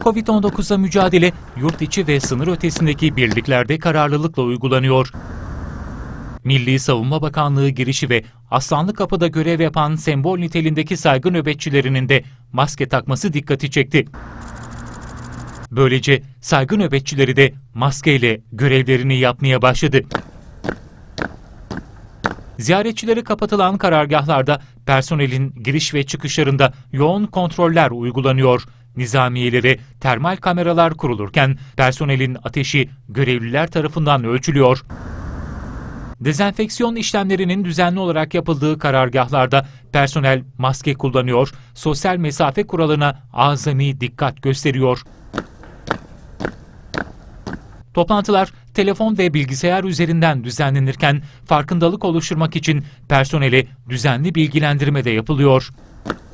Covid-19'a mücadele yurt içi ve sınır ötesindeki birliklerde kararlılıkla uygulanıyor. Milli Savunma Bakanlığı girişi ve Aslanlıkapı'da görev yapan sembol niteliğindeki saygı nöbetçilerinin de maske takması dikkati çekti. Böylece saygı nöbetçileri de maskeyle görevlerini yapmaya başladı. Ziyaretçilere kapatılan karargahlarda personelin giriş ve çıkışlarında yoğun kontroller uygulanıyor. Nizamiyelere termal kameralar kurulurken personelin ateşi görevliler tarafından ölçülüyor. Dezenfeksiyon işlemlerinin düzenli olarak yapıldığı karargahlarda personel maske kullanıyor, sosyal mesafe kuralına azami dikkat gösteriyor. Toplantılar telefon ve bilgisayar üzerinden düzenlenirken farkındalık oluşturmak için personele düzenli bilgilendirme de yapılıyor.